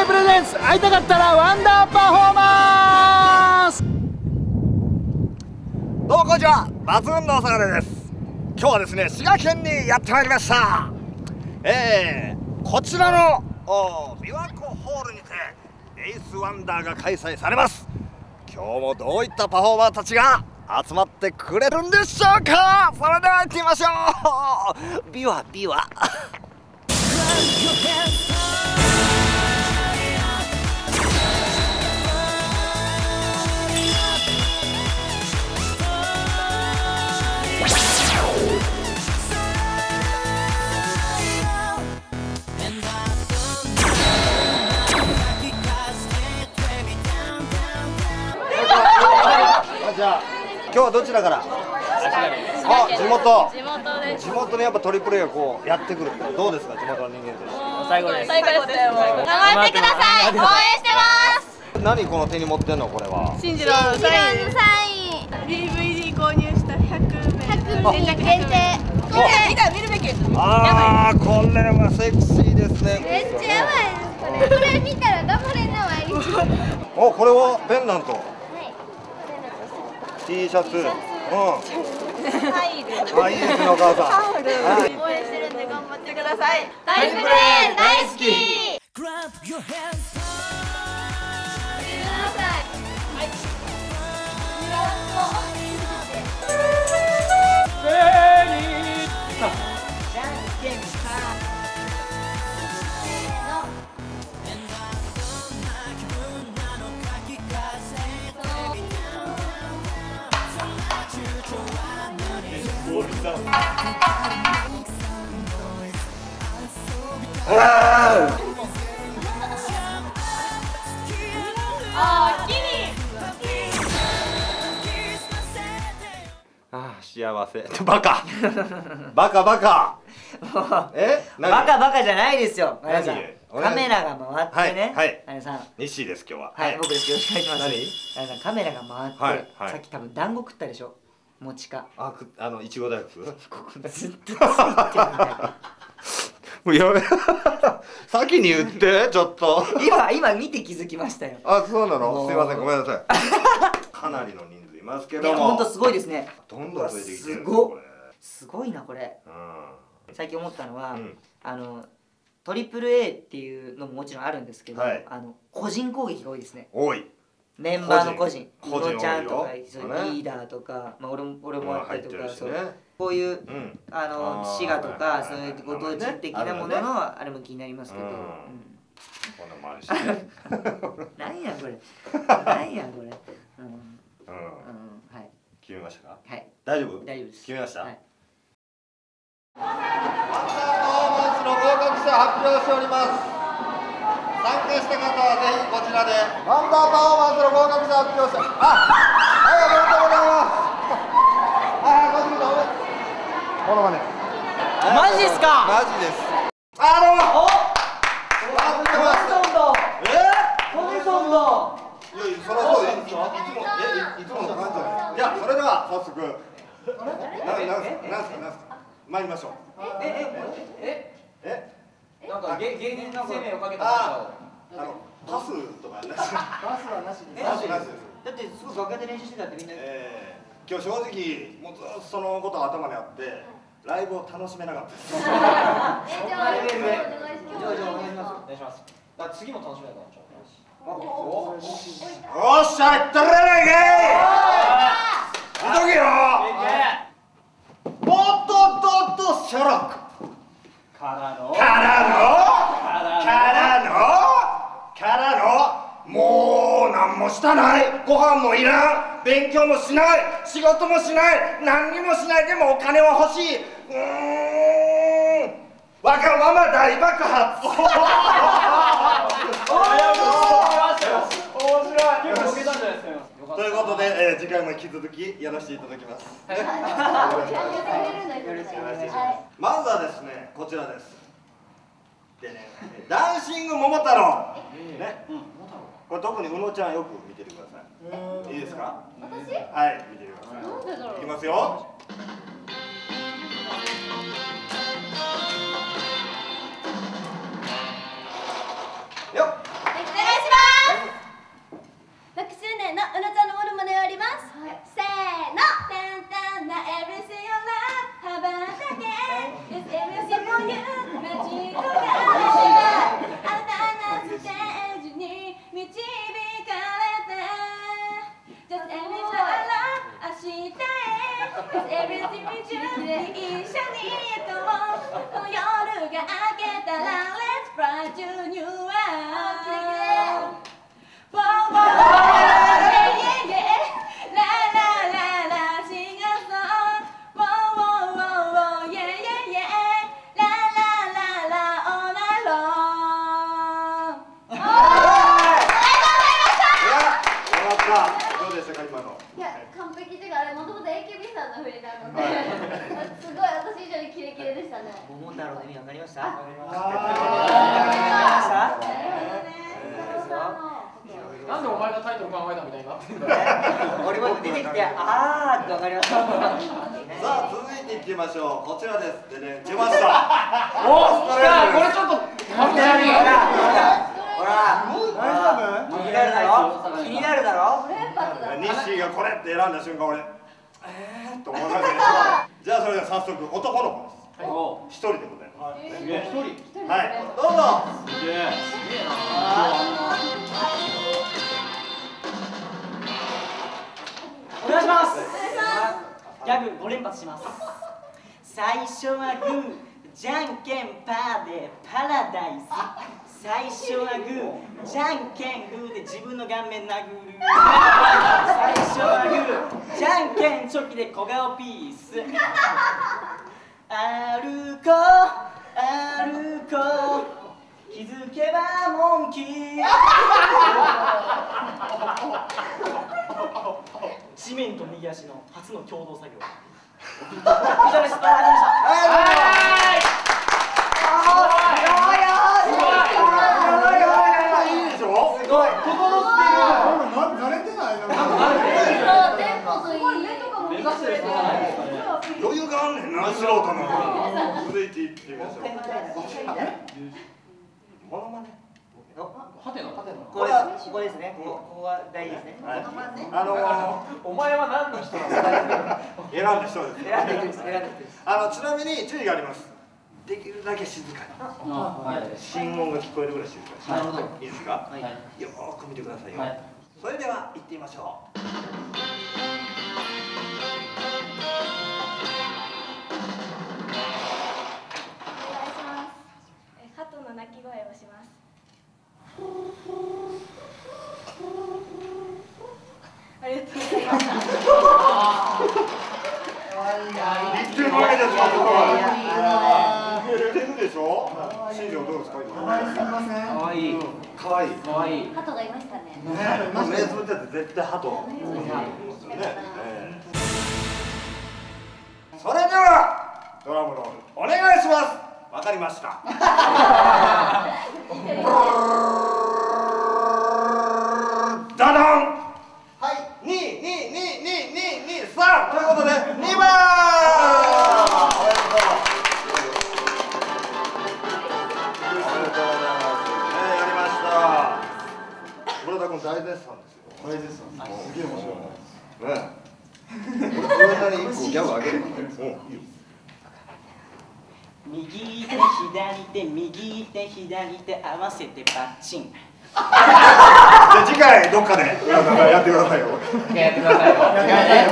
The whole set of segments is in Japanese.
プレゼンツ会いたかったらワンダーパフォーマンス。 どうもこんにちは、バズーンの長田です。今日はですね、滋賀県にやってまいりました。こちらの琵琶湖ホールにてエイスワンダーが開催されます。今日もどういったパフォーマーたちが集まってくれるんでしょうか。それでは行ってみましょう。ビワビワじゃあ今日はどちらから？あ、地元です。地元でやっぱトリプル A がこうやってくるってどうですか、地元の人間として。 最高です。最高です。頑張ってください。応援してます。 何この手に持ってんの、これは？ 新次郎のサイン。DVD 購入した100名限定。見た見るべき。 ああ、これはセクシーですね。 めっちゃやばいです。これ見たら黙れんな毎日。 お、これはペンダント。T シャツ。うん。 はいいです。 あ、いいですね、お母さん。 応援してるんで頑張ってください。大プレー大好き。 ああ、幸せ。バカ。バカバカ。え？ バカバカじゃないですよ。 何？ カメラが回ってね。 はい。 あれさん。 西です今日は。 はい、僕です。よろしくお願いします。 何？ あれさん、カメラが回って、さっき多分団子食ったでしょ。餅か。 いちご大福。 ここずっとついてるみたいな。 もうやめ。先に言ってちょっと。 今見て気づきましたよ。 あ、そうなの？すいません、ごめんなさい。かなりの人数いますけども。 本当すごいですね。 どんどん増えてきてるんですよこれ。すごいなこれ。最近思ったのは、トリプル A っていうのももちろんあるんですけど、個人攻撃が多いですね。 多い。 メンバーの個人、ムロちゃんとかリーダーとか、俺もあったりとか、こういう滋賀とかそういうご当地的なもののあれも気になりますけど。 こんなのもあるしね。 なんやこれ。なんやこれ。はい。 決めましたか？ はい。 大丈夫？ 大丈夫です。 決めました？ はい。 ワンダーパフォーマンスの合格者発表しております。参加した方はぜひこちらでワンダーパフォーマンスの合格者発表して、はい、おめでとうございます。このまね。 マジですか？ マジです。どうも。 トミソンだ。 いや、そりゃそうです。いつもの感じじゃない。じゃあそれでは早速なんすか参りましょう。 なんか芸人生命をかけたパスとかなし。 バスはなしです。 なしです。 だってすぐ楽屋で練習してたってみんな。 今日正直もうずっとそのことが頭にあってライブを楽しめなかったです。 じゃあお願いします。次も楽しみだから。 おっしゃ、いったらないかい。見とけよ。シャラクからのもう何もしたない、ご飯もいらん、勉強もしない、仕事もしない、何にもしない、でもお金は欲しい。わがまま大爆発。面白い。結構受けたんじゃないですか。ということで、次回も引き続きやらせていただきます。まずはですね、こちらです。でね、ダンシング桃太郎。ね、これ特に宇野ちゃんよく見ててください。いいですか？私？はい、見ててください。なんでだろう。いきますよ。よっ。 桃太郎の意味わかりました？わかりました。 なんでお前がタイトル考えたみたいになってんだよ。 俺も出てきて、あーってわかりました。 さあ続いていきましょう。こちらです。でね、出ました。 お、来た。これちょっとかっこいい。 ほら、気になるだろ。気になるだろ。 ニッシーがこれって選んだ瞬間、俺と思いましたけど。じゃあそれでは早速男の子です。一人でございます。一人。はい。どうぞ。すげえ。 お願いします。ギャグ5連発します。最初はグー、じゃんけんパーでパラダイス。最初はグー、じゃんけんグーで自分の顔面殴る。最初はグー、じゃんけんチョキで小顔ピース。歩こう歩こう、気づけばモンキー。地面と右足の初の共同作業。以上です。 余裕があんねんな、素人の。続いていってみましょう。モノマネ。 ここですね。ここが大事ですね。 お前は何の人なの？選んだ人です。 選んでいくんです。選んでいくんです。 ちなみに注意があります。できるだけ静かに。心音が聞こえるぐらい静かに。いいですか？よーく見てくださいよ。それでは行ってみましょう。 鳩の鳴き声をします。ありがとうございます。 言ってるわけですか？言ってるでしょ？新庄どうですか？かわいい。かわいい。 鳩がいましたね。 目つぶってて絶対鳩。それではドラムロールお願いします。わかりました。ダダン。はい。2、2、2、2、2、2、3ということで2番。おめでとう。おめでとうございます。やりました。村田君大絶賛ですよ。大絶賛。すげえ面白いね。俺これなりに1個ギャグあげるから。 右手左手右手左手合わせてバッチン。 じゃあ次回どっかでやってくださいよ。 やってくださいよ。 はい、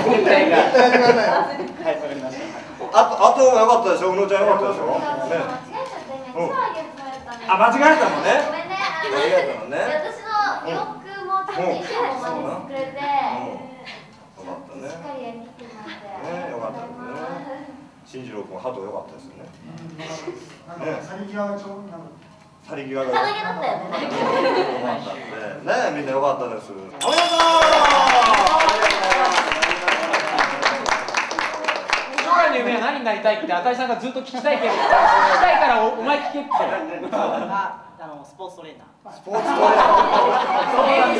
わかりました。あとも良かったでしょ。うのちゃん良かったでしょ。あ、間違えたのね。 ごめんね。 間違えたのね。 私の洋服もちゃんと衣装も真似してくれて、しっかり演じてまして。 よかったですね。新次郎君、鳩良かったですよね。去り際がちょうど去り際が。 さなぎだったよね。 ね、みんな良かったです。おめでとう。 将来の夢は何になりたいって赤井さんがずっと聞きたいけど、聞きたいからお前聞けって。 スポーツトレーナー。 スポーツトレーナー。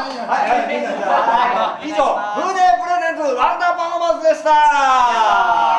以上、フーデープレゼンツワンダーパフォーマンスでした。